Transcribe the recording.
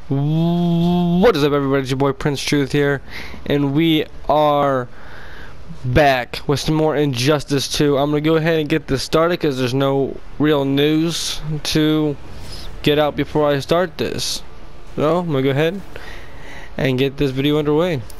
What is up, everybody? It's your boy Prince Truth here, and we are back with some more Injustice 2. I'm gonna go ahead and get this started because there's no real news to get out before I start this. So I'm gonna go ahead and get this video underway.